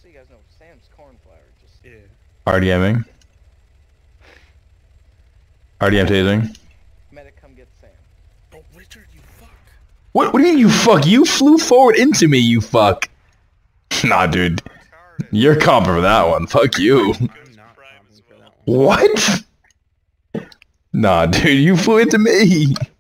so you guys know, Sam's cornflower. Just yeah. RDMing. RDM tasing. Medic, come get Sam. Oh, Richard, you fuck. What do you mean you fuck? You flew forward into me, you fuck. Nah, dude. You're comping for that one. Fuck you. What? Nah, dude, you flew into me.